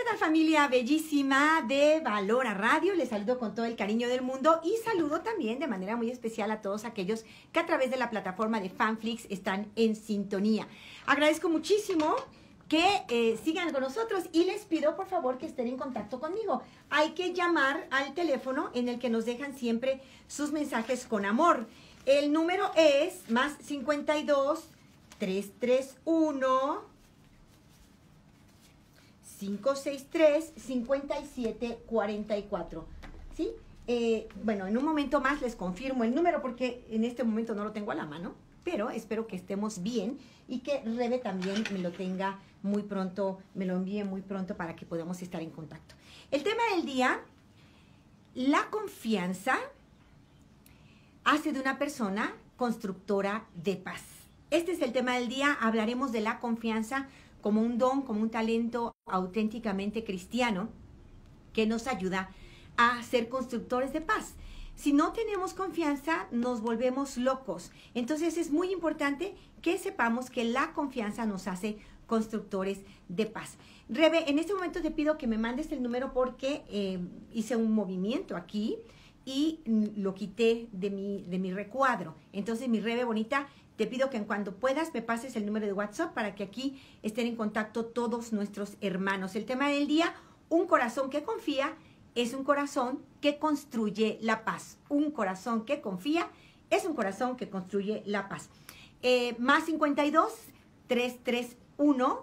tal, familia bellísima de Valora Radio? Les saludo con todo el cariño del mundo y saludo también de manera muy especial a todos aquellos que a través de la plataforma de Fanflix están en sintonía. Agradezco muchísimo que sigan con nosotros y les pido por favor que estén en contacto conmigo. Hay que llamar al teléfono en el que nos dejan siempre sus mensajes con amor. El número es más 52 331 563-5744, ¿sí? Bueno, en un momento más les confirmo el número porque en este momento no lo tengo a la mano, pero espero que estemos bien y que Rebe también me lo tenga muy pronto, me lo envíe muy pronto para que podamos estar en contacto. El tema del día, la confianza hace de una persona constructora de paz. Este es el tema del día, hablaremos de la confianza como un don, como un talento auténticamente cristiano que nos ayuda a ser constructores de paz. Si no tenemos confianza, nos volvemos locos. Entonces es muy importante que sepamos que la confianza nos hace constructores de paz. Rebe, en este momento te pido que me mandes el número porque hice un movimiento aquí y lo quité de mi recuadro. Entonces, mi Rebe bonita, te pido que en cuanto puedas me pases el número de WhatsApp para que aquí estén en contacto todos nuestros hermanos. El tema del día, un corazón que confía es un corazón que construye la paz. Un corazón que confía es un corazón que construye la paz. Más 52 331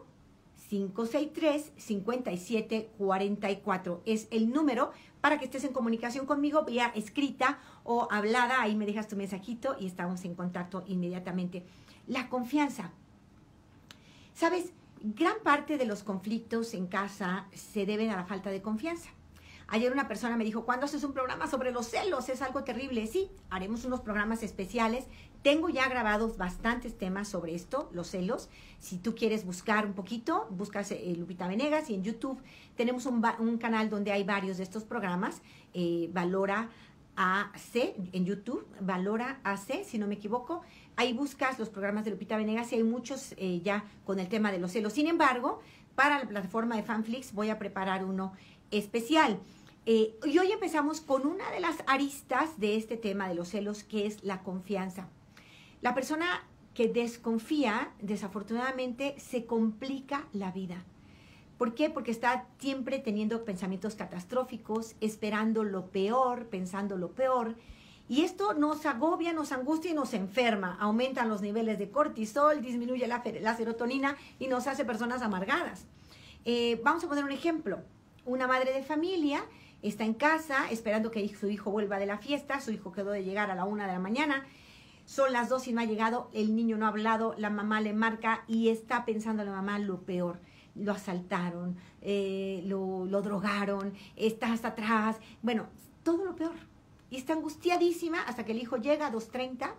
563-5744 es el número para que estés en comunicación conmigo vía escrita o hablada. Ahí me dejas tu mensajito y estamos en contacto inmediatamente. La confianza. ¿Sabes? Gran parte de los conflictos en casa se deben a la falta de confianza. Ayer una persona me dijo, ¿cuándo haces un programa sobre los celos? Es algo terrible. Sí, haremos unos programas especiales. Tengo ya grabados bastantes temas sobre esto, los celos. Si tú quieres buscar un poquito, buscas Lupita Venegas y en YouTube tenemos un canal donde hay varios de estos programas. Valora AC en YouTube, Valora AC, si no me equivoco. Ahí buscas los programas de Lupita Venegas y hay muchos ya con el tema de los celos. Sin embargo, para la plataforma de Fanflix voy a preparar uno especial. Y hoy empezamos con una de las aristas de este tema de los celos, que es la confianza. La persona que desconfía, desafortunadamente, se complica la vida. ¿Por qué? Porque está siempre teniendo pensamientos catastróficos, esperando lo peor, pensando lo peor. Y esto nos agobia, nos angustia y nos enferma. Aumentan los niveles de cortisol, disminuye la serotonina y nos hace personas amargadas. Vamos a poner un ejemplo. Una madre de familia está en casa esperando que su hijo vuelva de la fiesta. Su hijo quedó de llegar a la 1 de la mañana. Son las 2 y no ha llegado. El niño no ha hablado. La mamá le marca y está pensando la mamá lo peor. Lo asaltaron, lo drogaron, está hasta atrás. Bueno, todo lo peor. Y está angustiadísima hasta que el hijo llega a 2:30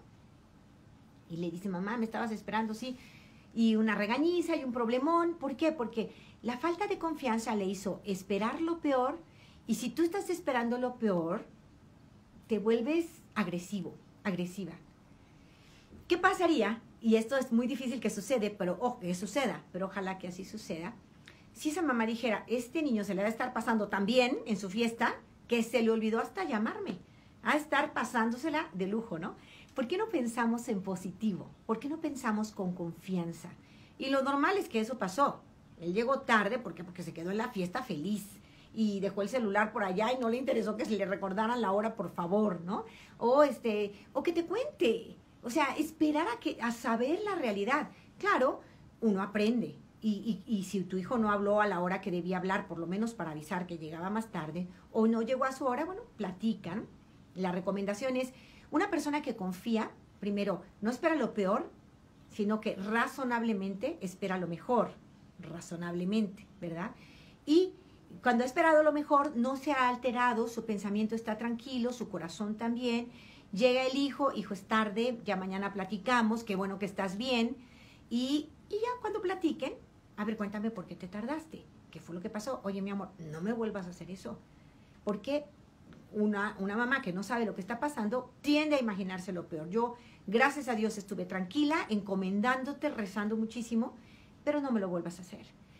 y le dice, mamá, me estabas esperando, sí. Y una regañiza y un problemón. ¿Por qué? Porque la falta de confianza le hizo esperar lo peor y si tú estás esperando lo peor, te vuelves agresivo, agresiva. ¿Qué pasaría? Y esto es muy difícil que suceda, pero ojalá que así suceda. Si esa mamá dijera, este niño se le va a estar pasando tan bien en su fiesta que se le olvidó hasta llamarme, a estar pasándosela de lujo, ¿no? ¿Por qué no pensamos en positivo? ¿Por qué no pensamos con confianza? Y lo normal es que eso pasó. Él llegó tarde porque se quedó en la fiesta feliz y dejó el celular por allá y no le interesó que se le recordaran la hora, por favor, ¿no? O que te cuente. O sea, esperar a saber la realidad. Claro, uno aprende. Y si tu hijo no habló a la hora que debía hablar, por lo menos para avisar que llegaba más tarde, o no llegó a su hora, bueno, platican. La recomendación es, una persona que confía, primero, no espera lo peor, sino que razonablemente espera lo mejor. Razonablemente, ¿verdad? Y cuando ha esperado lo mejor, no se ha alterado, su pensamiento está tranquilo, su corazón también. Llega el hijo es tarde, ya mañana platicamos, qué bueno que estás bien. Y ya cuando platiquen, a ver, cuéntame por qué te tardaste, qué fue lo que pasó. Oye, mi amor, no me vuelvas a hacer eso. Porque una mamá que no sabe lo que está pasando tiende a imaginarse lo peor. Yo, gracias a Dios, estuve tranquila, encomendándote, rezando muchísimo, pero no me lo vuelvas a hacer.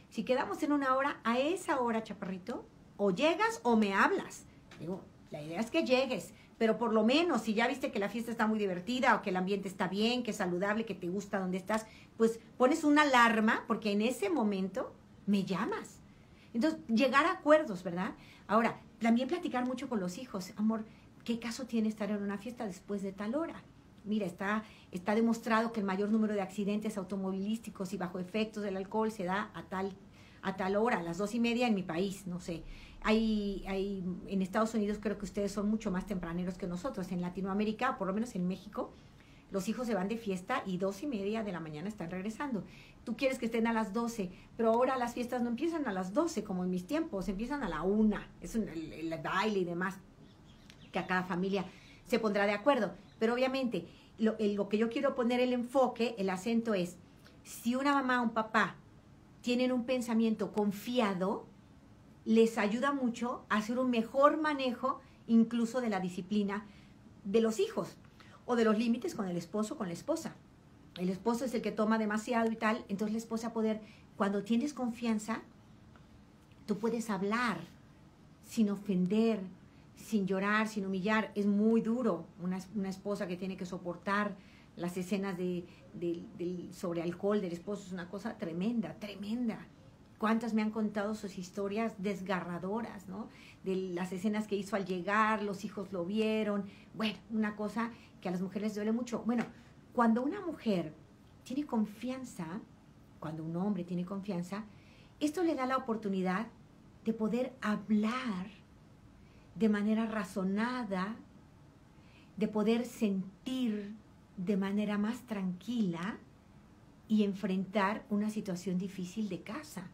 si quedamos en una hora, a esa hora, chaparrito, o llegas o me hablas. Digo, la idea es que llegues, pero por lo menos si ya viste que la fiesta está muy divertida o que el ambiente está bien, que es saludable, que te gusta donde estás, pues pones una alarma porque en ese momento me llamas. Entonces, llegar a acuerdos, ¿verdad? Ahora, también platicar mucho con los hijos. Amor, ¿qué caso tiene estar en una fiesta después de tal hora? Mira, está demostrado que el mayor número de accidentes automovilísticos y bajo efectos del alcohol se da a tal hora, a las 2:30 en mi país, no sé. En Estados Unidos creo que ustedes son mucho más tempraneros que nosotros. En Latinoamérica, o por lo menos en México, los hijos se van de fiesta y 2:30 de la mañana están regresando. Tú quieres que estén a las 12, pero ahora las fiestas no empiezan a las 12 como en mis tiempos, empiezan a la 1. Es el baile y demás, que a cada familia se pondrá de acuerdo. Pero obviamente, lo que yo quiero poner el enfoque, el acento es, si una mamá o un papá tienen un pensamiento confiado, les ayuda mucho a hacer un mejor manejo incluso de la disciplina de los hijos o de los límites con el esposo o con la esposa. El esposo es el que toma demasiado y tal, entonces la esposa cuando tienes confianza, tú puedes hablar sin ofender, sin llorar, sin humillar. Es muy duro una esposa que tiene que soportar las escenas sobre alcohol del esposo. Es una cosa tremenda, tremenda. ¿Cuántas me han contado sus historias desgarradoras, ¿no? De las escenas que hizo al llegar, los hijos lo vieron. Bueno, una cosa que a las mujeres les duele mucho. Bueno, cuando una mujer tiene confianza, cuando un hombre tiene confianza, esto le da la oportunidad de poder hablar de manera razonada, de poder sentir de manera más tranquila y enfrentar una situación difícil de casa.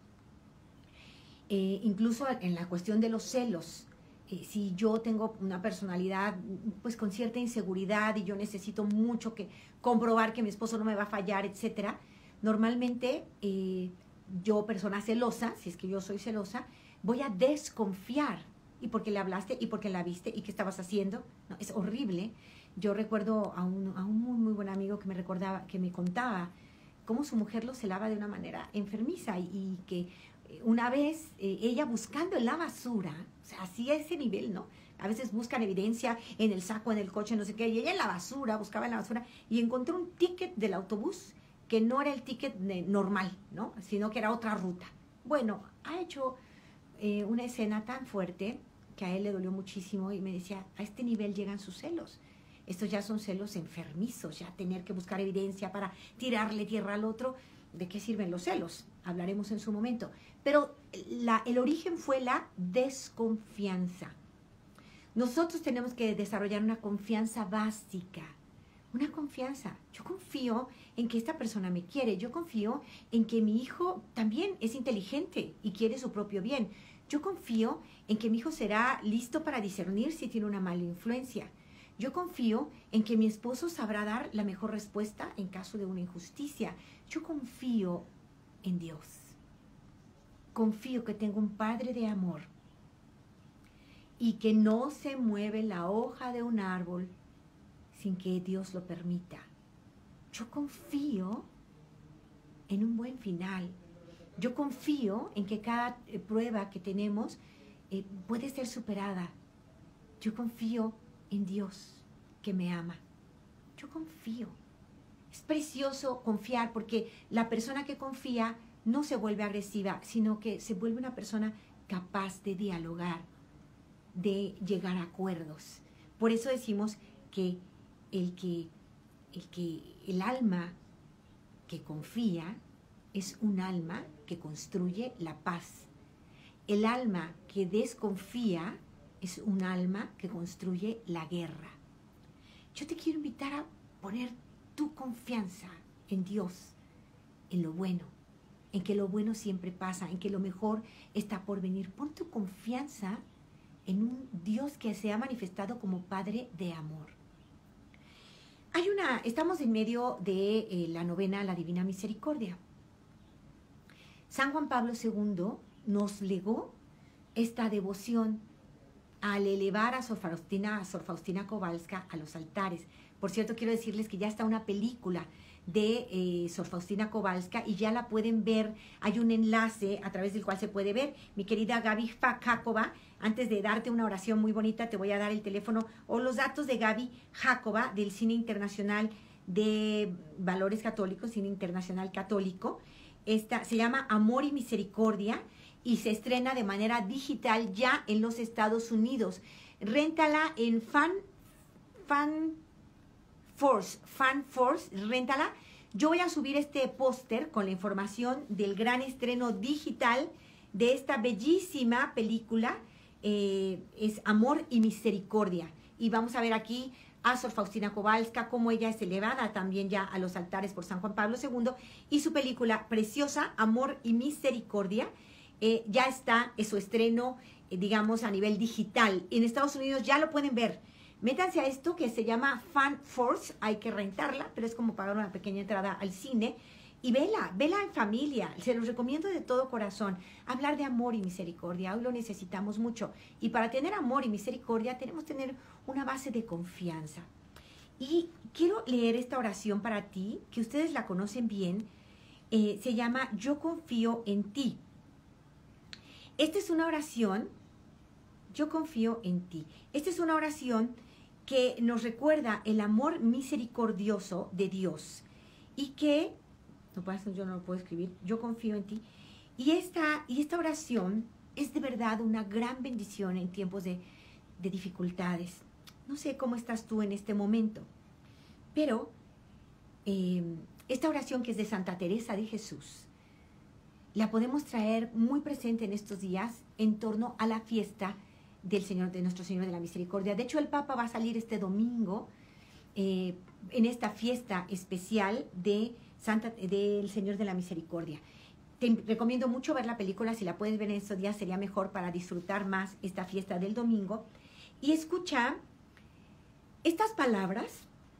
Incluso en la cuestión de los celos, si yo tengo una personalidad pues con cierta inseguridad y yo necesito mucho comprobar que mi esposo no me va a fallar, etcétera, normalmente yo, persona celosa, si es que yo soy celosa, voy a desconfiar. ¿Y por qué le hablaste? ¿Y por qué la viste? ¿Y qué estabas haciendo? No, es horrible. Yo recuerdo a un muy, muy buen amigo que me contaba cómo su mujer lo celaba de una manera enfermiza y que una vez ella buscando en la basura, o sea, así a ese nivel, ¿no? A veces buscan evidencia en el saco, en el coche, no sé qué, y ella en la basura, buscaba en la basura y encontró un ticket del autobús que no era el ticket normal, ¿no? Sino que era otra ruta. Bueno, ha hecho una escena tan fuerte que a él le dolió muchísimo y me decía, a este nivel llegan sus celos. Estos ya son celos enfermizos, ya tener que buscar evidencia para tirarle tierra al otro. ¿De qué sirven los celos? Hablaremos en su momento. Pero el origen fue la desconfianza. Nosotros tenemos que desarrollar una confianza básica. Una confianza. Yo confío en que esta persona me quiere. Yo confío en que mi hijo también es inteligente y quiere su propio bien. Yo confío en que mi hijo será listo para discernir si tiene una mala influencia. Yo confío en que mi esposo sabrá dar la mejor respuesta en caso de una injusticia. Yo confío en Dios. Confío que tengo un Padre de amor y que no se mueve la hoja de un árbol sin que Dios lo permita. Yo confío en un buen final. Yo confío en que cada prueba que tenemos puede ser superada. Yo confío en Dios que me ama. Yo confío. Es precioso confiar porque la persona que confía no se vuelve agresiva, sino que se vuelve una persona capaz de dialogar, de llegar a acuerdos. Por eso decimos que el alma que confía es un alma que construye la paz. El alma que desconfía es un alma que construye la guerra. Yo te quiero invitar a poner tu confianza en Dios, en lo bueno, en que lo bueno siempre pasa, en que lo mejor está por venir. Pon tu confianza en un Dios que se ha manifestado como Padre de amor. Estamos en medio de la novena a la Divina Misericordia. San Juan Pablo II nos legó esta devoción al elevar a Sor Faustina Kowalska a los altares. Por cierto, quiero decirles que ya está una película de Sor Faustina Kowalska y ya la pueden ver. Hay un enlace a través del cual se puede ver. Mi querida Gaby Jácova, antes de darte una oración muy bonita, te voy a dar el teléfono o los datos de Gaby Jácova del Cine Internacional de Valores Católicos, Cine Internacional Católico. Esta se llama Amor y Misericordia y se estrena de manera digital ya en los Estados Unidos. Réntala en FanForce, réntala. Yo voy a subir este póster con la información del gran estreno digital de esta bellísima película, es Amor y Misericordia. Y vamos a ver aquí a Sor Faustina Kowalska, cómo ella es elevada también ya a los altares por San Juan Pablo II, y su película preciosa, Amor y Misericordia, ya está en su estreno, digamos, a nivel digital. En Estados Unidos ya lo pueden ver. Métanse a esto que se llama FanForce, hay que rentarla, pero es como pagar una pequeña entrada al cine. Y vela en familia, se los recomiendo de todo corazón. Hablar de amor y misericordia, hoy lo necesitamos mucho. Y para tener amor y misericordia tenemos que tener una base de confianza. Y quiero leer esta oración para ti, que ustedes la conocen bien. Se llama Yo confío en ti. Esta es una oración, yo confío en ti. Esta es una oración que nos recuerda el amor misericordioso de Dios. Y que yo no lo puedo escribir, yo confío en ti. Y esta oración es de verdad una gran bendición en tiempos de dificultades. No sé cómo estás tú en este momento, pero esta oración que es de Santa Teresa de Jesús, la podemos traer muy presente en estos días en torno a la fiesta de nuestro Señor de la Misericordia. De hecho, el Papa va a salir este domingo en esta fiesta especial del Señor de la Misericordia. Te recomiendo mucho ver la película, si la puedes ver en estos días sería mejor para disfrutar más esta fiesta del domingo. Y escucha estas palabras,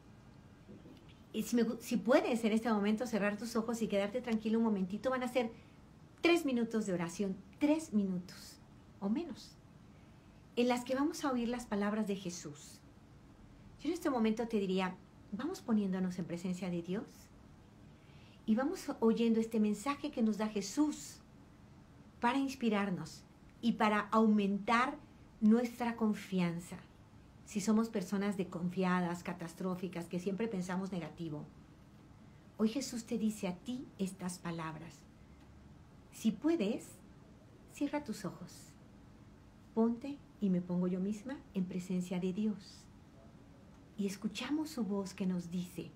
si puedes en este momento cerrar tus ojos y quedarte tranquilo un momentito, van a ser 3 minutos de oración, 3 minutos o menos, en las que vamos a oír las palabras de Jesús. Yo en este momento te diría, vamos poniéndonos en presencia de Dios y vamos oyendo este mensaje que nos da Jesús para inspirarnos y para aumentar nuestra confianza. Si somos personas desconfiadas, catastróficas, que siempre pensamos negativo, hoy Jesús te dice a ti estas palabras. Si puedes, cierra tus ojos, ponte y me pongo yo misma en presencia de Dios y escuchamos su voz que nos dice: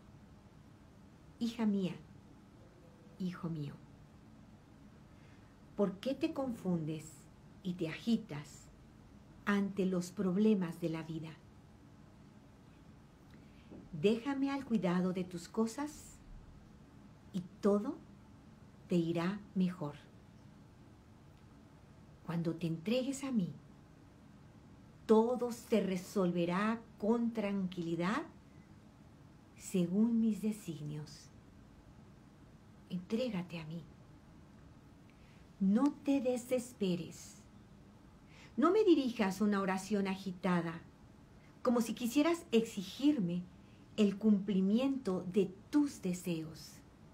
hija mía, hijo mío, ¿por qué te confundes y te agitas ante los problemas de la vida? Déjame al cuidado de tus cosas y todo te irá mejor. Cuando te entregues a mí, todo se resolverá con tranquilidad según mis designios. Entrégate a mí. No te desesperes. No me dirijas una oración agitada, como si quisieras exigirme el cumplimiento de tus deseos.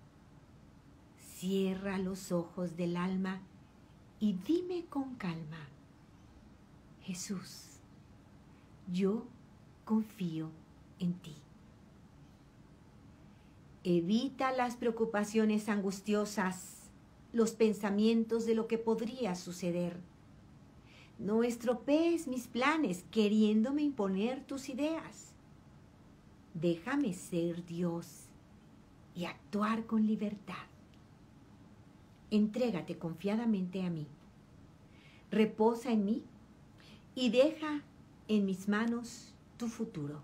Cierra los ojos del alma y dime con calma: Jesús, yo confío en ti. Evita las preocupaciones angustiosas, los pensamientos de lo que podría suceder. No estropees mis planes queriéndome imponer tus ideas. Déjame ser Dios y actuar con libertad. Entrégate confiadamente a mí. Reposa en mí y deja en mis manos tu futuro.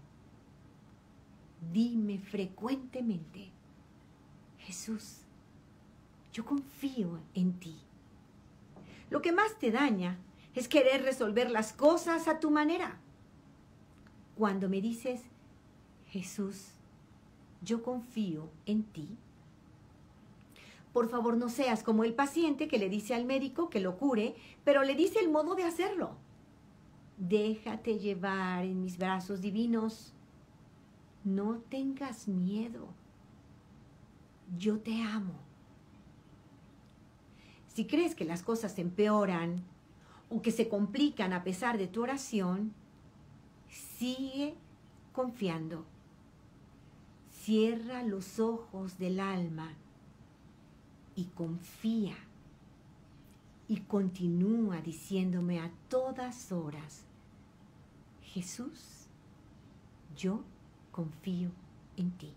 Dime frecuentemente: Jesús, yo confío en ti. Lo que más te daña es querer resolver las cosas a tu manera. Cuando me dices: Jesús, yo confío en ti, por favor no seas como el paciente que le dice al médico que lo cure, pero le dice el modo de hacerlo. Déjate llevar en mis brazos divinos. No tengas miedo. yo te amo. Si crees que las cosas se empeoran o que se complican a pesar de tu oración, sigue confiando. Cierra los ojos del alma y confía. Y continúa diciéndome a todas horas, Jesús, yo confío en ti.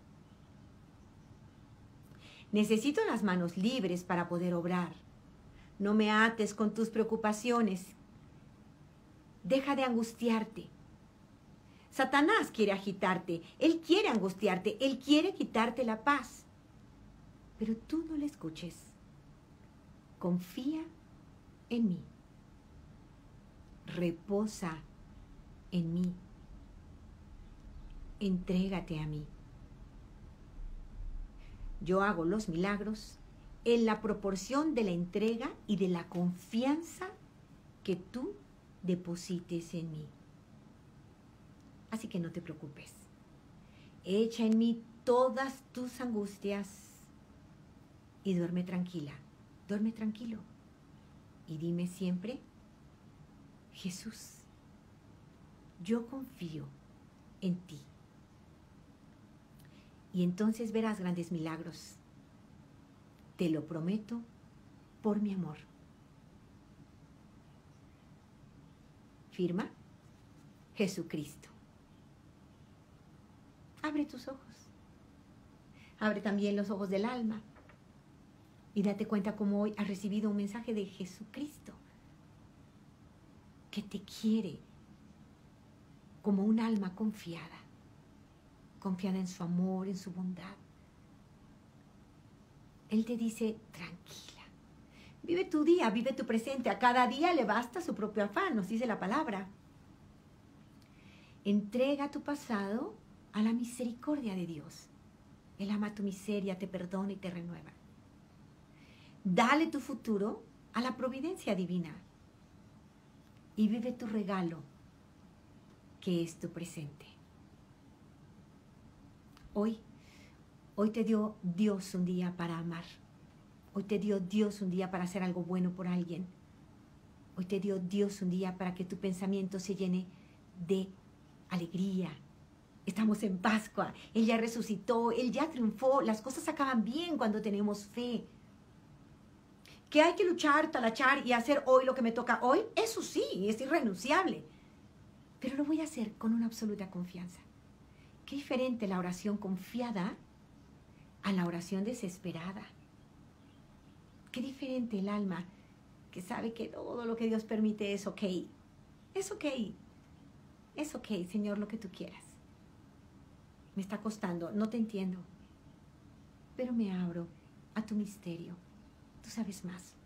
Necesito las manos libres para poder obrar. No me ates con tus preocupaciones. Deja de angustiarte. Satanás quiere agitarte, él quiere angustiarte, él quiere quitarte la paz. Pero tú no le escuches. Confía en mí. Reposa en mí. Entrégate a mí. Yo hago los milagros en la proporción de la entrega y de la confianza que tú deposites en mí. Así que no te preocupes. Echa en mí todas tus angustias y duerme tranquila, duerme tranquilo. Y dime siempre, Jesús, yo confío en ti. Y entonces verás grandes milagros. Te lo prometo por mi amor. Firma, Jesucristo. Abre tus ojos. Abre también los ojos del alma. Y date cuenta cómo hoy has recibido un mensaje de Jesucristo, que te quiere como un alma confiada, confiada en su amor, en su bondad. Él te dice, tranquila, vive tu día, vive tu presente, a cada día le basta su propio afán, nos dice la palabra. Entrega tu pasado a la misericordia de Dios. Él ama tu miseria, te perdona y te renueva. Dale tu futuro a la providencia divina y vive tu regalo, que es tu presente. Hoy te dio Dios un día para amar. Hoy te dio Dios un día para hacer algo bueno por alguien. Hoy te dio Dios un día para que tu pensamiento se llene de alegría. Estamos en Pascua. Él ya resucitó, Él ya triunfó. Las cosas acaban bien cuando tenemos fe. Que hay que luchar, talachar y hacer hoy lo que me toca hoy, eso sí, es irrenunciable. Pero lo voy a hacer con una absoluta confianza. Qué diferente la oración confiada a la oración desesperada. Qué diferente el alma que sabe que todo lo que Dios permite es ok. Es ok. Es ok, Señor, lo que tú quieras. Me está costando, no te entiendo. Pero me abro a tu misterio. Tú sabes más.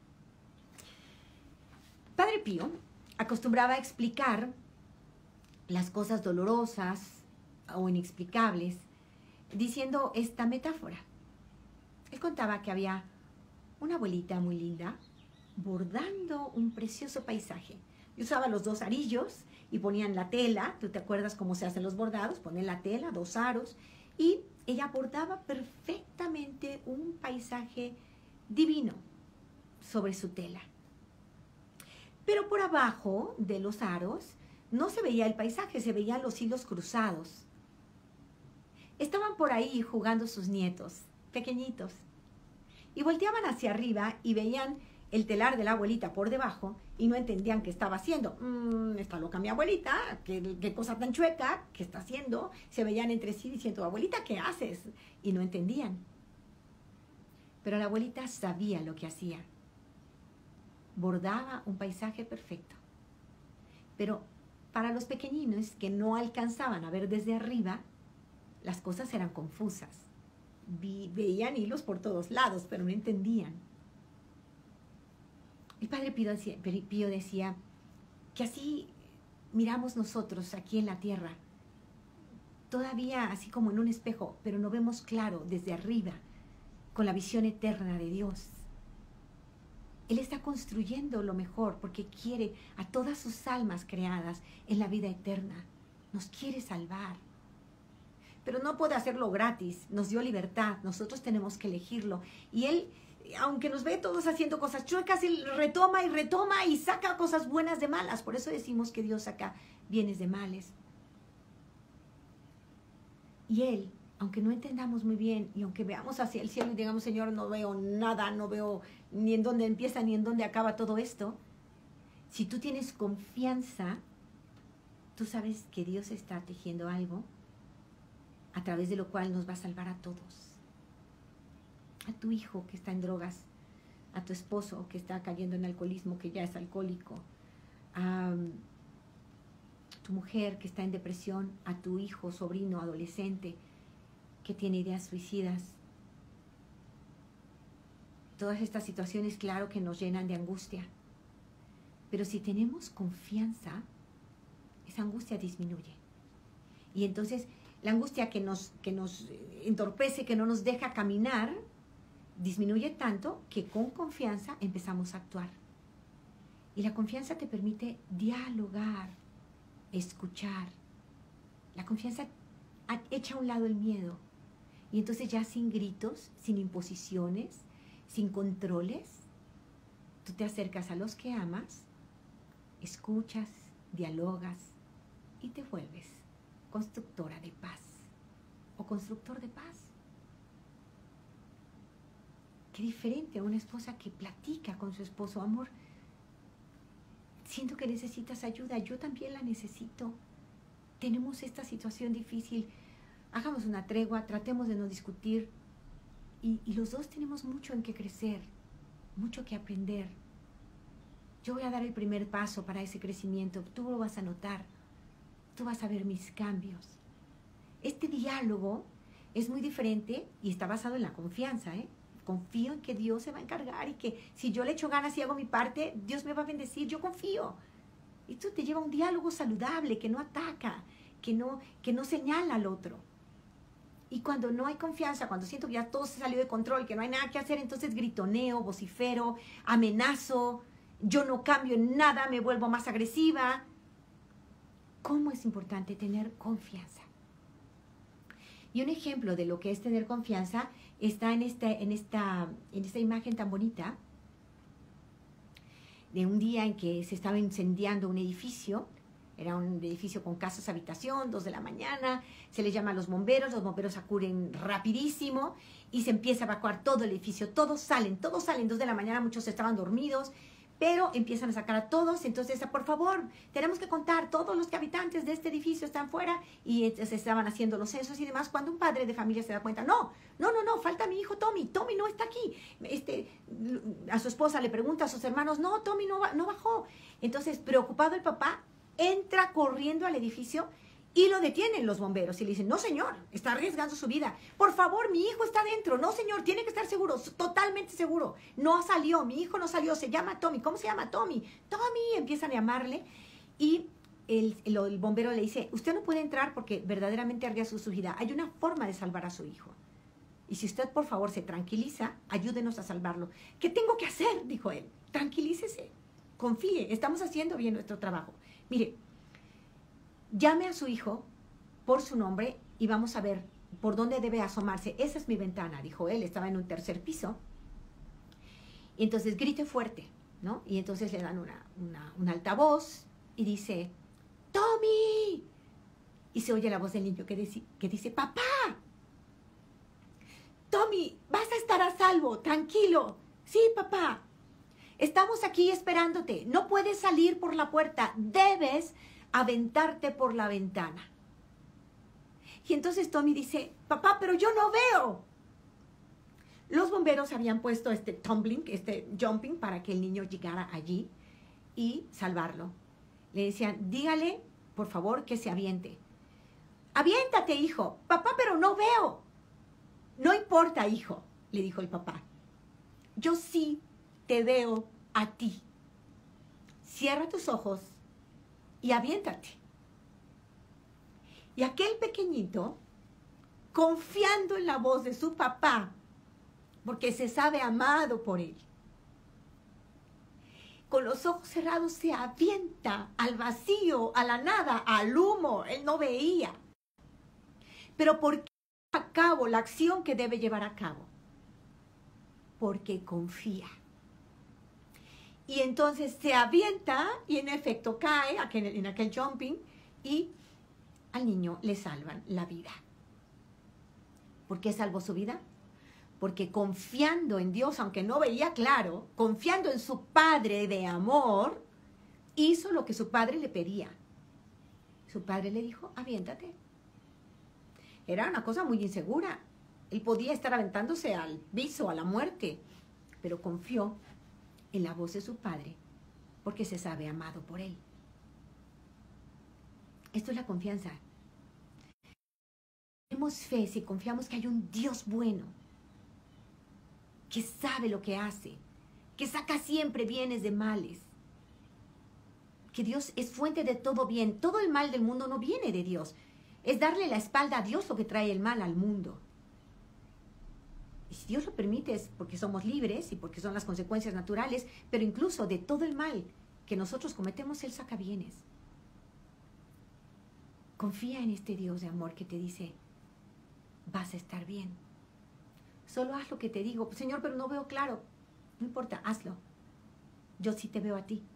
Padre Pío acostumbraba a explicar las cosas dolorosas o inexplicables diciendo esta metáfora. Él contaba que había una abuelita muy linda bordando un precioso paisaje. Y usaba los dos arillos y ponían la tela. ¿Tú te acuerdas cómo se hacen los bordados? Ponen la tela, dos aros. Y ella bordaba perfectamente un paisaje divino sobre su tela. Pero por abajo de los aros no se veía el paisaje, se veían los hilos cruzados. Estaban por ahí jugando sus nietos, pequeñitos, y volteaban hacia arriba y veían el telar de la abuelita por debajo y no entendían qué estaba haciendo. Está loca mi abuelita, qué cosa tan chueca, ¿qué está haciendo? Se veían entre sí diciendo, abuelita, ¿qué haces? Y no entendían. Pero la abuelita sabía lo que hacía. Bordaba un paisaje perfecto. Pero para los pequeñinos que no alcanzaban a ver desde arriba, las cosas eran confusas. Veían hilos por todos lados, pero no entendían. El Padre Pío decía que así miramos nosotros aquí en la tierra, todavía así como en un espejo, pero no vemos claro desde arriba, con la visión eterna de Dios. Él está construyendo lo mejor porque quiere a todas sus almas creadas en la vida eterna. Nos quiere salvar. pero no puede hacerlo gratis. Nos dio libertad, nosotros tenemos que elegirlo. Y Él, aunque nos ve todos haciendo cosas chuecas, Él retoma y retoma y saca cosas buenas de malas. Por eso decimos que Dios saca bienes de males. Y Él, aunque no entendamos muy bien y aunque veamos hacia el cielo y digamos, Señor, no veo nada, no veo ni en dónde empieza ni en dónde acaba todo esto, si tú tienes confianza, tú sabes que Dios está tejiendo algo a través de lo cual nos va a salvar a todos. A tu hijo que está en drogas, a tu esposo que está cayendo en alcoholismo, que ya es alcohólico, a tu mujer que está en depresión, a tu hijo, sobrino, adolescente que tiene ideas suicidas. Todas estas situaciones, claro que nos llenan de angustia, pero si tenemos confianza, esa angustia disminuye. Y entonces la angustia que nos entorpece, que no nos deja caminar, disminuye tanto que con confianza empezamos a actuar. Y la confianza te permite dialogar, escuchar. La confianza echa a un lado el miedo. Y entonces ya sin gritos, sin imposiciones, sin controles, tú te acercas a los que amas, escuchas, dialogas y te vuelves constructora de paz o constructor de paz. Qué diferente a una esposa que platica con su esposo, amor, siento que necesitas ayuda, yo también la necesito. Tenemos esta situación difícil, hagamos una tregua, tratemos de no discutir. Y los dos tenemos mucho en que crecer, mucho que aprender. Yo voy a dar el primer paso para ese crecimiento, tú lo vas a notar, tú vas a ver mis cambios. Este diálogo es muy diferente y está basado en la confianza, ¿eh? Confío en que Dios se va a encargar y que si yo le echo ganas y hago mi parte, Dios me va a bendecir, yo confío. Esto te lleva a un diálogo saludable, que no ataca, que no señala al otro. Y cuando no hay confianza, cuando siento que ya todo se salió de control, que no hay nada que hacer, entonces gritoneo, vocifero, amenazo, yo no cambio en nada, me vuelvo más agresiva. ¿Cómo es importante tener confianza? Y un ejemplo de lo que es tener confianza está en esta imagen tan bonita de un día en que se estaba incendiando un edificio. Era un edificio con casas habitación, 2 de la mañana, se les llama a los bomberos acuden rapidísimo y se empieza a evacuar todo el edificio, todos salen, 2 de la mañana, muchos estaban dormidos, pero empiezan a sacar a todos, entonces, por favor, tenemos que contar, todos los habitantes de este edificio están fuera, y se estaban haciendo los censos y demás, cuando un padre de familia se da cuenta, no, falta mi hijo Tommy no está aquí, a su esposa le pregunta, a sus hermanos, no, Tommy no bajó, entonces, preocupado el papá, entra corriendo al edificio y lo detienen los bomberos y le dicen, no señor, está arriesgando su vida, por favor, mi hijo está dentro, no señor, tiene que estar seguro, totalmente seguro, no salió, mi hijo no salió, se llama Tommy, ¿cómo se llama? Tommy, empiezan a llamarle y el bombero le dice, usted no puede entrar porque verdaderamente arriesga su vida, hay una forma de salvar a su hijo. Y si usted, por favor, se tranquiliza, ayúdenos a salvarlo. ¿Qué tengo que hacer? Dijo él. Tranquilícese, confíe, estamos haciendo bien nuestro trabajo. Mire, llame a su hijo por su nombre y vamos a ver por dónde debe asomarse. Esa es mi ventana, dijo él, estaba en un 3er piso. Y entonces grite fuerte, ¿no? Y entonces le dan un altavoz y dice, ¡Tommy! Y se oye la voz del niño que dice, ¡Papá! ¡Tommy, vas a estar a salvo! ¡Tranquilo! ¡Sí, papá! Estamos aquí esperándote. No puedes salir por la puerta. Debes aventarte por la ventana. Y entonces Tommy dice, papá, pero yo no veo. Los bomberos habían puesto jumping para que el niño llegara allí y salvarlo. Le decían, dígale, por favor, que se aviente. Aviéntate, hijo. Papá, pero no veo. No importa, hijo, le dijo el papá. Yo sí te veo a ti. Cierra tus ojos y aviéntate. Y aquel pequeñito, confiando en la voz de su papá, porque se sabe amado por él, con los ojos cerrados se avienta al vacío, a la nada, al humo. Él no veía. Pero ¿por qué lleva a cabo la acción que debe llevar a cabo? Porque confía. Y entonces se avienta y en efecto cae en aquel jumping y al niño le salvan la vida. ¿Por qué salvó su vida? Porque confiando en Dios, aunque no veía claro, confiando en su Padre de amor, hizo lo que su padre le pedía. Su padre le dijo, aviéntate. Era una cosa muy insegura. Él podía estar aventándose al viso, a la muerte, pero confió en la voz de su padre porque se sabe amado por él. Esto es la confianza. Tenemos fe si confiamos que hay un Dios bueno, que sabe lo que hace, que saca siempre bienes de males, que Dios es fuente de todo bien. Todo el mal del mundo no viene de Dios. Es darle la espalda a Dios lo que trae el mal al mundo. Y si Dios lo permite es porque somos libres y porque son las consecuencias naturales, pero incluso de todo el mal que nosotros cometemos, Él saca bienes. Confía en este Dios de amor que te dice, vas a estar bien. Solo haz lo que te digo. Señor, pero no veo claro. No importa, hazlo. Yo sí te veo a ti.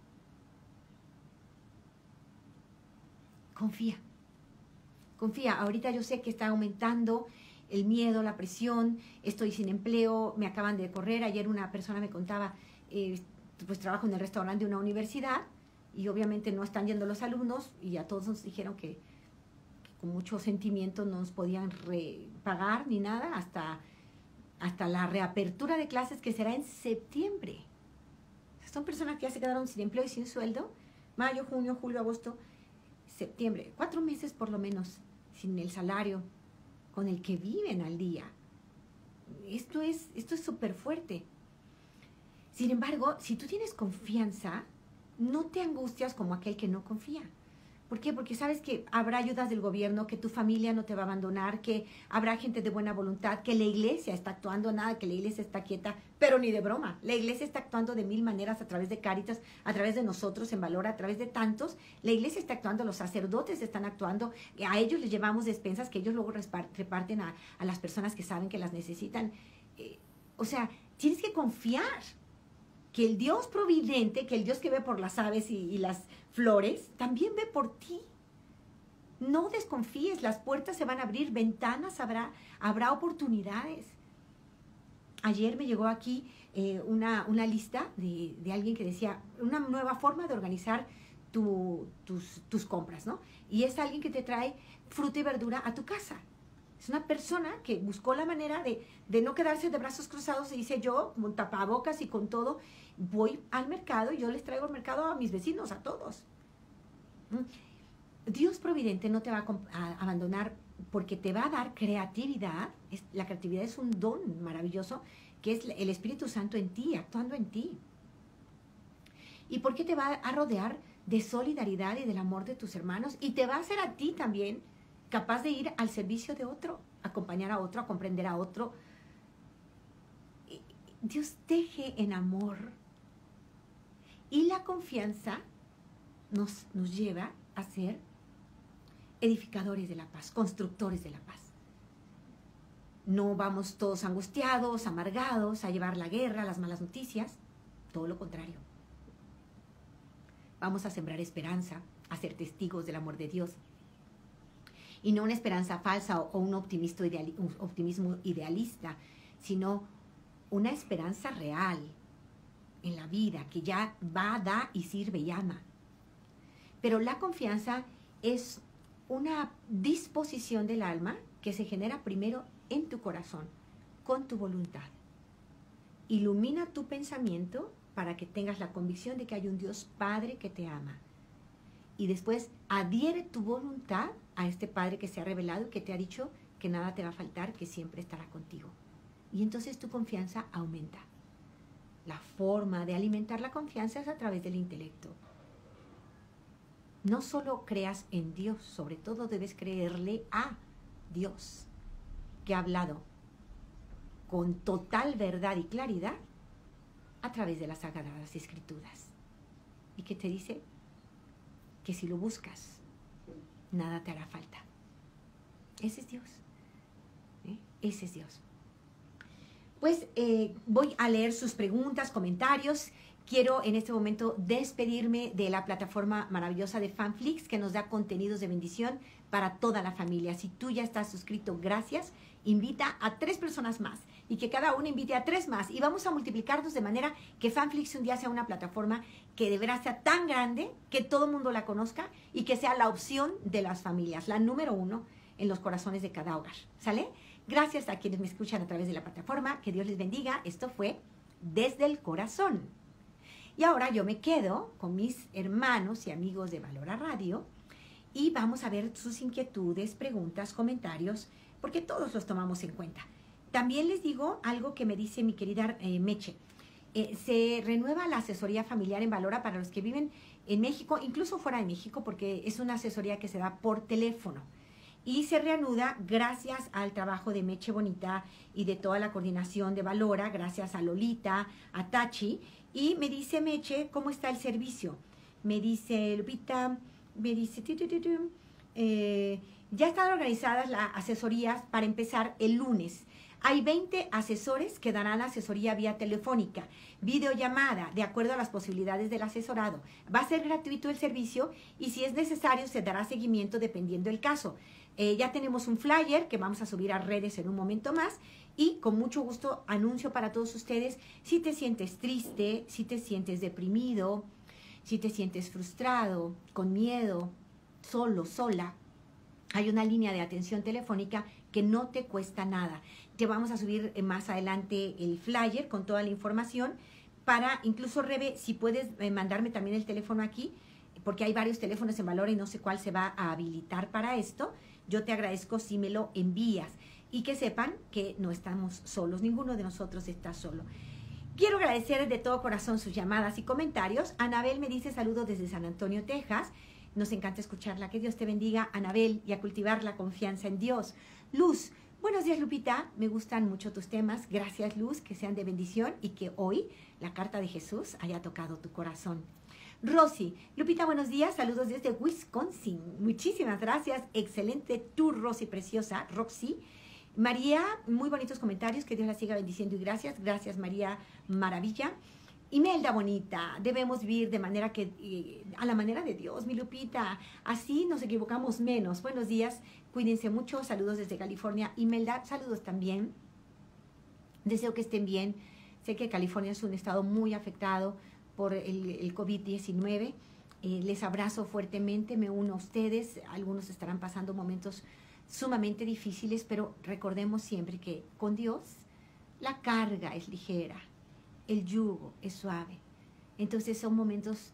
Confía. Confía. Ahorita yo sé que está aumentando el miedo, la presión, estoy sin empleo, me acaban de correr. Ayer una persona me contaba, pues trabajo en el restaurante de una universidad y obviamente no están yendo los alumnos y a todos nos dijeron que con mucho sentimiento no nos podían pagar ni nada hasta la reapertura de clases que será en septiembre. Son personas que ya se quedaron sin empleo y sin sueldo, mayo, junio, julio, agosto, septiembre, 4 meses por lo menos sin el salario con el que viven al día. Esto es súper fuerte. Sin embargo, si tú tienes confianza, no te angustias como aquel que no confía. ¿Por qué? Porque sabes que habrá ayudas del gobierno, que tu familia no te va a abandonar, que habrá gente de buena voluntad, que la iglesia está actuando, nada, que la iglesia está quieta, pero ni de broma. La iglesia está actuando de 1000 maneras a través de Cáritas, a través de nosotros en Valor, a través de tantos. La iglesia está actuando, los sacerdotes están actuando, a ellos les llevamos despensas que ellos luego reparten a las personas que saben que las necesitan. O sea, tienes que confiar que el Dios providente, que el Dios que ve por las aves y las flores, también ve por ti. No desconfíes, las puertas se van a abrir, ventanas habrá oportunidades. Ayer me llegó aquí una lista de alguien que decía una nueva forma de organizar tus compras, ¿no? Y es alguien que te trae fruta y verdura a tu casa. Es una persona que buscó la manera de no quedarse de brazos cruzados y dice yo, con tapabocas y con todo, voy al mercado y yo les traigo al mercado a mis vecinos, a todos. Dios providente no te va a abandonar porque te va a dar creatividad. La creatividad es un don maravilloso que es el Espíritu Santo en ti, actuando en ti. ¿Y por qué te va a rodear de solidaridad y del amor de tus hermanos? Y te va a hacer a ti también capaz de ir al servicio de otro, acompañar a otro, a comprender a otro. Dios teje en amor. Y la confianza nos lleva a ser edificadores de la paz, constructores de la paz. No vamos todos angustiados, amargados, a llevar la guerra, las malas noticias. Todo lo contrario. Vamos a sembrar esperanza, a ser testigos del amor de Dios. Y no una esperanza falsa o un optimismo idealista, sino una esperanza real en la vida, que ya va, da y sirve y ama. Pero la confianza es una disposición del alma que se genera primero en tu corazón, con tu voluntad. Ilumina tu pensamiento para que tengas la convicción de que hay un Dios Padre que te ama. Y después adhiere tu voluntad a este Padre que se ha revelado y que te ha dicho que nada te va a faltar, que siempre estará contigo. Y entonces tu confianza aumenta. La forma de alimentar la confianza es a través del intelecto. No solo creas en Dios, sobre todo debes creerle a Dios, que ha hablado con total verdad y claridad a través de las Sagradas Escrituras. Y que te dice que si lo buscas, nada te hará falta. Ese es Dios. Ese es Dios. Pues voy a leer sus preguntas, comentarios. Quiero en este momento despedirme de la plataforma maravillosa de Fanflix, que nos da contenidos de bendición para toda la familia. Si tú ya estás suscrito, gracias. Invita a 3 personas más y que cada uno invite a 3 más. Y vamos a multiplicarnos de manera que Fanflix un día sea una plataforma que de verdad sea tan grande que todo el mundo la conozca y que sea la opción de las familias, la número 1 en los corazones de cada hogar. ¿Sale? Gracias a quienes me escuchan a través de la plataforma. Que Dios les bendiga. Esto fue Desde el Corazón. Y ahora yo me quedo con mis hermanos y amigos de Valora Radio y vamos a ver sus inquietudes, preguntas, comentarios, porque todos los tomamos en cuenta. También les digo algo que me dice mi querida Meche. Se renueva la asesoría familiar en Valora para los que viven en México, incluso fuera de México, porque es una asesoría que se da por teléfono. Y se reanuda gracias al trabajo de Meche Bonita y de toda la coordinación de Valora, gracias a Lolita, a Tachi. Y me dice Meche, ¿cómo está el servicio? Me dice Lupita, me dice, ya están organizadas las asesorías para empezar el lunes. Hay 20 asesores que darán asesoría vía telefónica, videollamada, de acuerdo a las posibilidades del asesorado. Va a ser gratuito el servicio y si es necesario se dará seguimiento dependiendo del caso. Ya tenemos un flyer que vamos a subir a redes en un momento más y con mucho gusto anuncio para todos ustedes, si te sientes triste, si te sientes deprimido, si te sientes frustrado, con miedo, solo, sola, hay una línea de atención telefónica que no te cuesta nada. Te vamos a subir más adelante el flyer con toda la información para, incluso Rebe, si puedes mandarme también el teléfono aquí, porque hay varios teléfonos en Valora y no sé cuál se va a habilitar para esto. Yo te agradezco si me lo envías y que sepan que no estamos solos, ninguno de nosotros está solo. Quiero agradecer de todo corazón sus llamadas y comentarios. Anabel me dice saludos desde San Antonio, Texas. Nos encanta escucharla. Que Dios te bendiga, Anabel, y a cultivar la confianza en Dios. Luz, buenos días, Lupita. Me gustan mucho tus temas. Gracias, Luz, que sean de bendición y que hoy la carta de Jesús haya tocado tu corazón. Rosy, Lupita, buenos días. Saludos desde Wisconsin. Muchísimas gracias. Excelente tour, Rosy, preciosa. Roxy. María, muy bonitos comentarios. Que Dios la siga bendiciendo y gracias. Gracias, María Maravilla. Imelda bonita, debemos vivir de manera que, a la manera de Dios, mi Lupita. Así nos equivocamos menos. Buenos días, cuídense mucho. Saludos desde California. Imelda, saludos también. Deseo que estén bien. Sé que California es un estado muy afectado por el COVID-19. Les abrazo fuertemente, me uno a ustedes. Algunos estarán pasando momentos sumamente difíciles, pero recordemos siempre que con Dios la carga es ligera, el yugo es suave. Entonces son momentos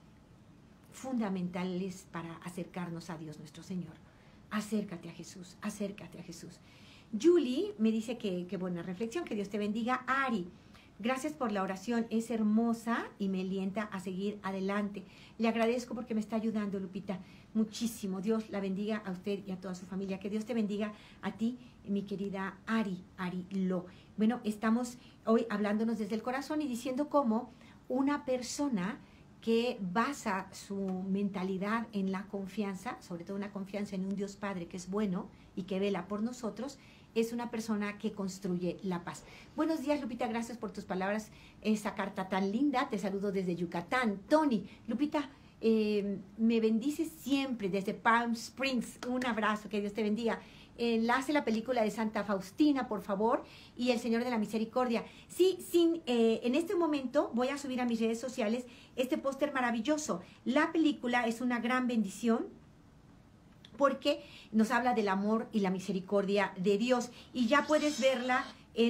fundamentales para acercarnos a Dios nuestro Señor. Acércate a Jesús, acércate a Jesús. Julie me dice que buena reflexión, que Dios te bendiga. Ari, gracias por la oración, es hermosa y me alienta a seguir adelante. Le agradezco porque me está ayudando, Lupita, muchísimo. Dios la bendiga a usted y a toda su familia. Que Dios te bendiga a ti, mi querida Ari Lo. Bueno, estamos hoy hablándonos desde el corazón y diciendo cómo una persona que basa su mentalidad en la confianza, sobre todo una confianza en un Dios Padre que es bueno y que vela por nosotros, es una persona que construye la paz. Buenos días, Lupita, gracias por tus palabras, esa carta tan linda. Te saludo desde Yucatán. Tony, Lupita, me bendice siempre desde Palm Springs. Un abrazo, que Dios te bendiga. Enlace la película de Santa Faustina, por favor, y El Señor de la Misericordia. Sí, en este momento voy a subir a mis redes sociales este póster maravilloso. La película es una gran bendición porque nos habla del amor y la misericordia de Dios. Y ya puedes verla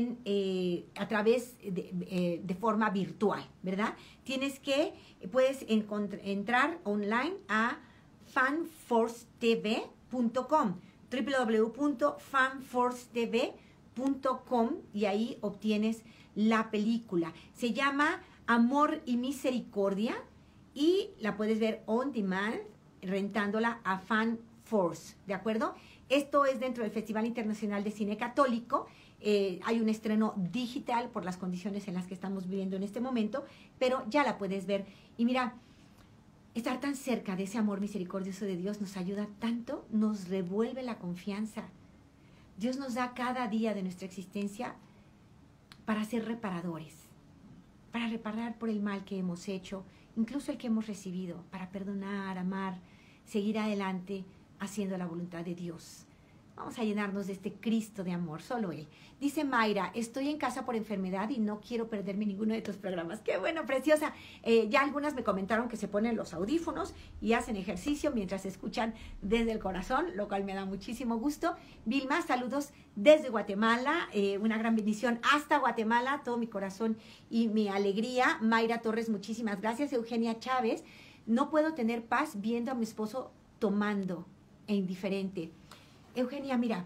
a través de forma virtual, ¿verdad? Puedes entrar online a fanforcetv.com, www.fanforcetv.com, y ahí obtienes la película. Se llama Amor y Misericordia y la puedes ver on demand rentándola a FanForce, ¿de acuerdo? Esto es dentro del Festival Internacional de Cine Católico. Hay un estreno digital por las condiciones en las que estamos viviendo en este momento, pero ya la puedes ver. Y mira, estar tan cerca de ese amor misericordioso de Dios nos ayuda tanto, nos revuelve la confianza, Dios nos da cada día de nuestra existencia para ser reparadores, para reparar por el mal que hemos hecho, incluso el que hemos recibido, para perdonar, amar, seguir adelante haciendo la voluntad de Dios. Vamos a llenarnos de este Cristo de amor, solo Él. Dice Mayra, estoy en casa por enfermedad y no quiero perderme ninguno de tus programas. ¡Qué bueno, preciosa! Ya algunas me comentaron que se ponen los audífonos y hacen ejercicio mientras escuchan desde el corazón, lo cual me da muchísimo gusto. Vilma, saludos desde Guatemala, una gran bendición hasta Guatemala, todo mi corazón y mi alegría. Mayra Torres, muchísimas gracias. Eugenia Chávez, no puedo tener paz viendo a mi esposo tomando e indiferente. Eugenia, mira,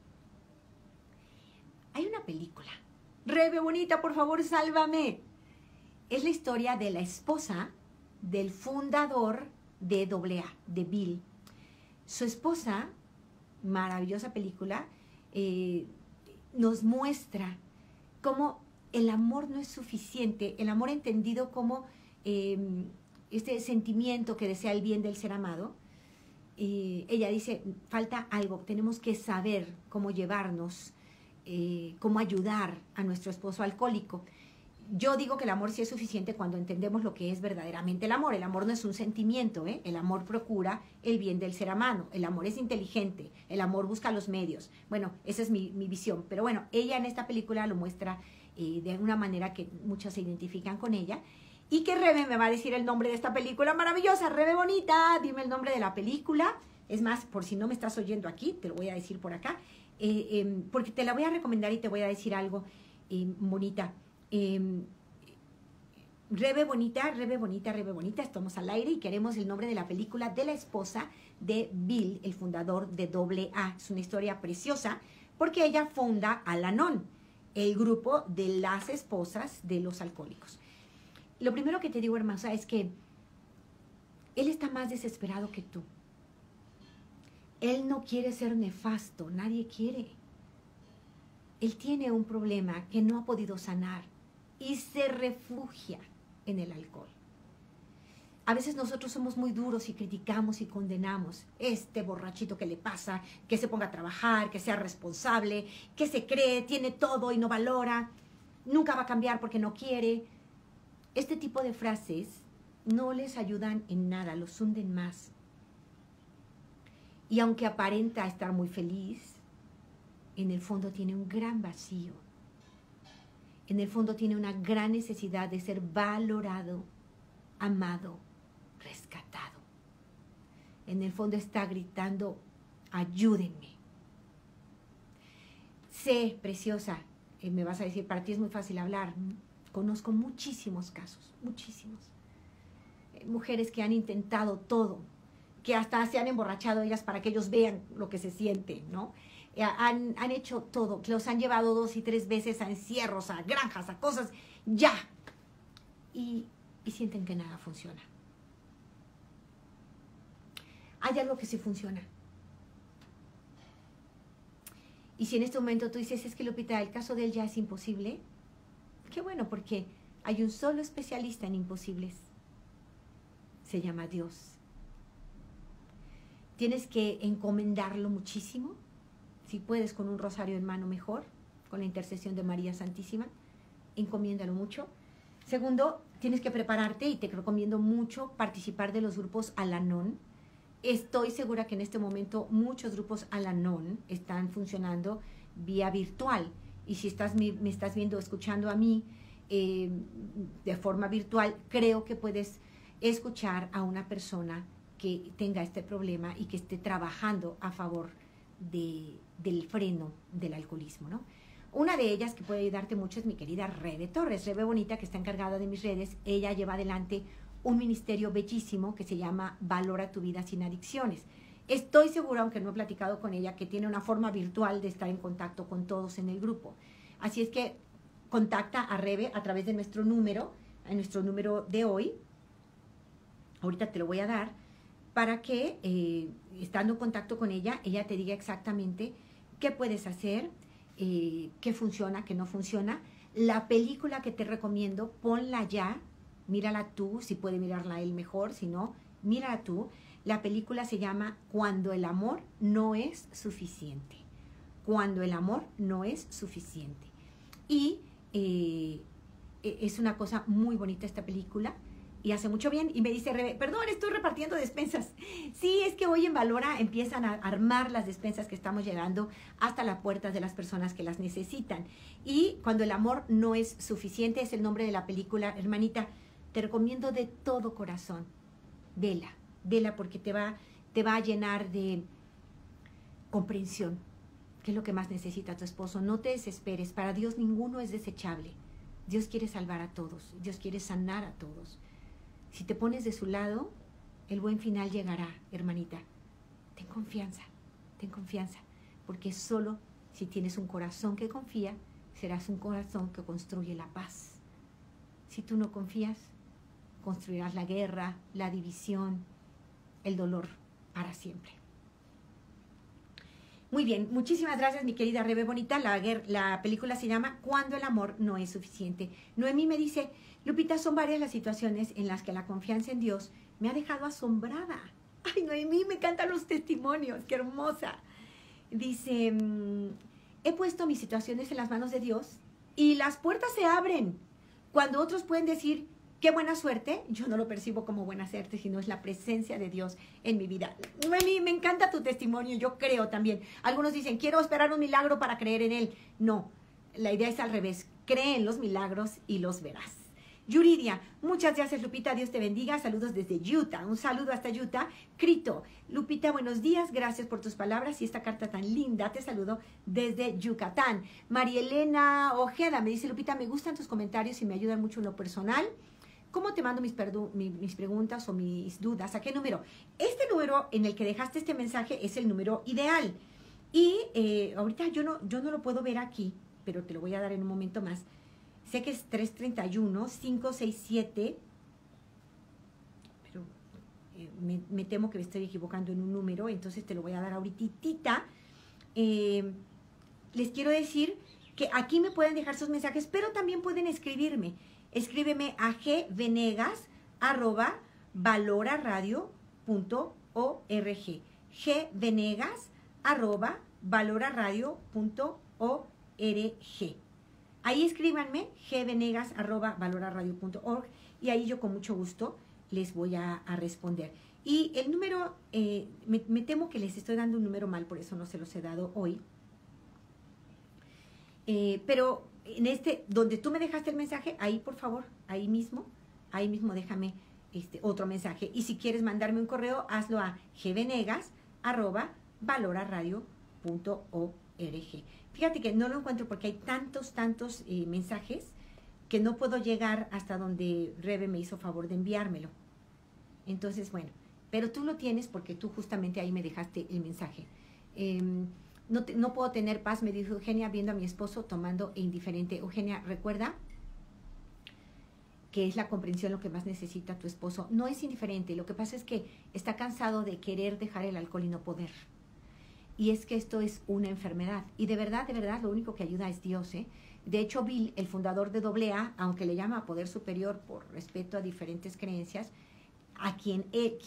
hay una película. Rebe bonita, por favor, sálvame. Es la historia de la esposa del fundador de AA, de Bill. Su esposa, maravillosa película, nos muestra cómo el amor no es suficiente, el amor entendido como este sentimiento que desea el bien del ser amado. Ella dice, falta algo, tenemos que saber cómo llevarnos, cómo ayudar a nuestro esposo alcohólico. Yo digo que el amor sí es suficiente cuando entendemos lo que es verdaderamente el amor. El amor no es un sentimiento, ¿eh? El amor procura el bien del ser amado. El amor es inteligente, el amor busca los medios. Bueno, esa es mi visión. Pero bueno, ella en esta película lo muestra de una manera que muchos se identifican con ella. Y que Rebe me va a decir el nombre de esta película maravillosa. Rebe bonita, dime el nombre de la película. Es más, por si no me estás oyendo aquí, te lo voy a decir por acá. Porque te la voy a recomendar y te voy a decir algo bonita. Rebe bonita, Rebe bonita, Rebe bonita. Estamos al aire y queremos el nombre de la película de la esposa de Bill, el fundador de AA. Es una historia preciosa porque ella funda Al-Anon, el grupo de las esposas de los alcohólicos. Lo primero que te digo, hermosa, es que él está más desesperado que tú. Él no quiere ser nefasto, nadie quiere. Él tiene un problema que no ha podido sanar y se refugia en el alcohol. A veces nosotros somos muy duros y criticamos y condenamos. Este borrachito que le pasa, que se ponga a trabajar, que sea responsable, que se cree, tiene todo y no valora, nunca va a cambiar porque no quiere. Este tipo de frases no les ayudan en nada, los hunden más. Y aunque aparenta estar muy feliz, en el fondo tiene un gran vacío. En el fondo tiene una gran necesidad de ser valorado, amado, rescatado. En el fondo está gritando, ayúdenme. Sé, preciosa, me vas a decir, para ti es muy fácil hablar. Conozco muchísimos casos, muchísimos. Mujeres que han intentado todo, que hasta se han emborrachado ellas para que ellos vean lo que se siente, ¿no? Han hecho todo, que los han llevado 2 y 3 veces a encierros, a granjas, a cosas, ya. Y sienten que nada funciona. Hay algo que sí funciona. Y si en este momento tú dices, es que Lupita, el caso de él ya es imposible, qué bueno, porque hay un solo especialista en imposibles. Se llama Dios. Tienes que encomendarlo muchísimo. Si puedes, con un rosario en mano, mejor. Con la intercesión de María Santísima. Encomiéndalo mucho. Segundo, tienes que prepararte y te recomiendo mucho participar de los grupos Al-Anon. Estoy segura que en este momento muchos grupos Al-Anon están funcionando vía virtual. Y si me estás viendo, escuchando a mí de forma virtual, creo que puedes escuchar a una persona que tenga este problema y que esté trabajando a favor del freno del alcoholismo, ¿no? Una de ellas que puede ayudarte mucho es mi querida Rebe Torres, Rebe Bonita, que está encargada de mis redes. Ella lleva adelante un ministerio bellísimo que se llama Valora tu vida sin adicciones. Estoy segura, aunque no he platicado con ella, que tiene una forma virtual de estar en contacto con todos en el grupo. Así es que contacta a Rebe a través de nuestro número de hoy. Ahorita te lo voy a dar para que, estando en contacto con ella, ella te diga exactamente qué puedes hacer, qué funciona, qué no funciona. La película que te recomiendo, ponla ya, mírala tú, si puede mirarla él mejor, si no, mírala tú. La película se llama Cuando el amor no es suficiente. cuando el amor no es suficiente. Y es una cosa muy bonita esta película y hace mucho bien. Y me dice Rebe, perdón, estoy repartiendo despensas. Sí, es que hoy en Valora empiezan a armar las despensas que estamos llegando hasta las puertas de las personas que las necesitan. Y cuando el amor no es suficiente, es el nombre de la película, hermanita. Te recomiendo de todo corazón, vela porque te va a llenar de comprensión, que es lo que más necesita tu esposo. No te desesperes, para Dios ninguno es desechable. Dios quiere salvar a todos, Dios quiere sanar a todos. Si te pones de su lado, el buen final llegará, hermanita. Ten confianza, porque solo si tienes un corazón que confía, serás un corazón que construye la paz. Si tú no confías, construirás la guerra, la división, el dolor para siempre. Muy bien, muchísimas gracias, mi querida Rebe Bonita. La película se llama Cuando el amor no es suficiente. Noemí me dice, Lupita, son varias las situaciones en las que la confianza en Dios me ha dejado asombrada. Ay, Noemí, me encantan los testimonios, qué hermosa. Dice, he puesto mis situaciones en las manos de Dios y las puertas se abren. Cuando otros pueden decir, qué buena suerte, yo no lo percibo como buena suerte, sino es la presencia de Dios en mi vida. Noemí, me encanta tu testimonio, yo creo también. Algunos dicen, quiero esperar un milagro para creer en él. No, la idea es al revés, cree en los milagros y los verás. Yuridia, muchas gracias, Lupita, Dios te bendiga, saludos desde Utah, un saludo hasta Utah. Crito, Lupita, buenos días, gracias por tus palabras y esta carta tan linda, te saludo desde Yucatán. María Elena Ojeda me dice, Lupita, me gustan tus comentarios y me ayudan mucho en lo personal. ¿Cómo te mando mis preguntas o mis dudas? ¿A qué número? Este número en el que dejaste este mensaje es el número ideal. Y ahorita yo no lo puedo ver aquí, pero te lo voy a dar en un momento más. Sé que es 331-567, pero me temo que me estoy equivocando en un número, entonces te lo voy a dar ahorita. Les quiero decir que aquí me pueden dejar sus mensajes, pero también pueden escribirme. Escríbeme a gvenegas@valoraradio.org. gvenegas@valoraradio.org. Ahí escríbanme, gvenegas@valoraradio.org, y ahí yo con mucho gusto les voy a responder. Y el número, me temo que les estoy dando un número mal, por eso no se los he dado hoy. Pero en donde tú me dejaste el mensaje, ahí por favor, ahí mismo déjame otro mensaje. Y si quieres mandarme un correo, hazlo a gvenegas@valoraradio.org. Fíjate que no lo encuentro porque hay tantos mensajes que no puedo llegar hasta donde Rebe me hizo favor de enviármelo. Entonces, bueno, pero tú lo tienes porque tú justamente ahí me dejaste el mensaje. No puedo tener paz, me dijo Eugenia, viendo a mi esposo tomando e indiferente. Eugenia, recuerda que es la comprensión lo que más necesita tu esposo. No es indiferente, lo que pasa es que está cansado de querer dejar el alcohol y no poder. Y es que esto es una enfermedad. Y de verdad, lo único que ayuda es Dios, ¿eh? De hecho, Bill, el fundador de AA, aunque le llama poder superior por respeto a diferentes creencias, quien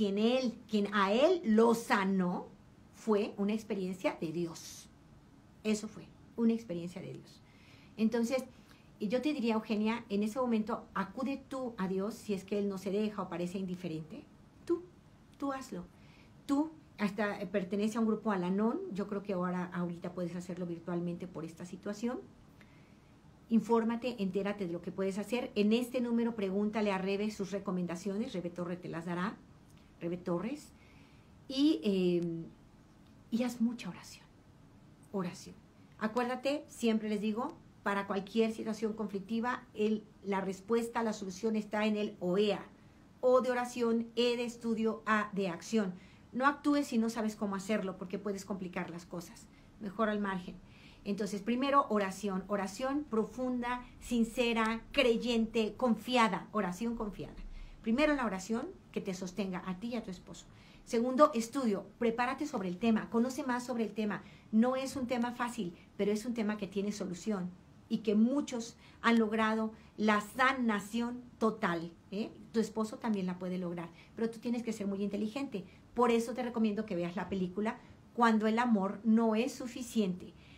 a él lo sanó, fue una experiencia de Dios. Eso fue, una experiencia de Dios. Entonces, yo te diría, Eugenia, en ese momento, acude tú a Dios si es que Él no se deja o parece indiferente. Tú hazlo. Tú hasta pertenece a un grupo Al-Anon. Yo creo que ahorita puedes hacerlo virtualmente por esta situación. Infórmate, entérate de lo que puedes hacer. En este número, pregúntale a Rebe sus recomendaciones. Rebe Torres te las dará. Rebe Torres. Y haz mucha oración. Acuérdate, siempre les digo, para cualquier situación conflictiva, la respuesta, la solución está en el OEA. O de oración, E de estudio, A de acción. No actúes si no sabes cómo hacerlo, porque puedes complicar las cosas. Mejor al margen. Entonces, primero, oración profunda, sincera, creyente, confiada. Oración confiada. Primero la oración que te sostenga a ti y a tu esposo. Segundo, estudio. Prepárate sobre el tema. Conoce más sobre el tema. No es un tema fácil, pero es un tema que tiene solución y que muchos han logrado la sanación total. Tu esposo también la puede lograr, pero tú tienes que ser muy inteligente. Por eso te recomiendo que veas la película Cuando el amor no es suficiente.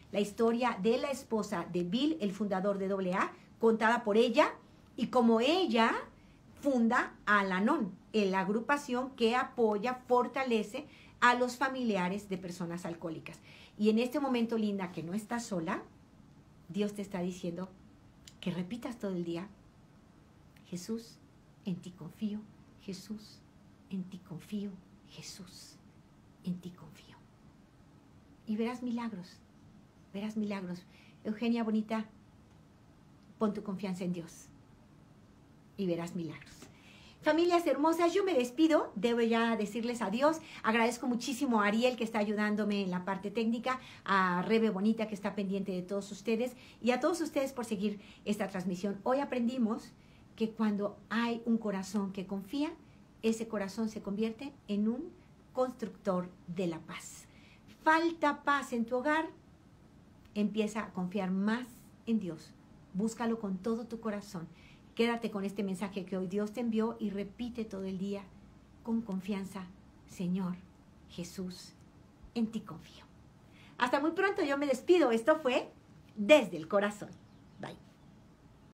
la historia de la esposa de Bill, el fundador de AA, contada por ella, y como ella funda Al-Anon, la agrupación que apoya, fortalece a los familiares de personas alcohólicas. Y en este momento, linda, que no estás sola, Dios te está diciendo que repitas todo el día: Jesús, en ti confío, Jesús, en ti confío, Jesús, en ti confío. Y verás milagros, verás milagros. Eugenia bonita, pon tu confianza en Dios y verás milagros. Familias hermosas, yo me despido, debo ya decirles adiós. Agradezco muchísimo a Ariel, que está ayudándome en la parte técnica, a Rebe Bonita, que está pendiente de todos ustedes, y a todos ustedes por seguir esta transmisión. Hoy aprendimos que cuando hay un corazón que confía, ese corazón se convierte en un constructor de la paz. Falta paz en tu hogar, empieza a confiar más en Dios. Búscalo con todo tu corazón. Quédate con este mensaje que hoy Dios te envió y repite todo el día con confianza: Señor Jesús, en ti confío. Hasta muy pronto, yo me despido. Esto fue Desde el Corazón. Bye.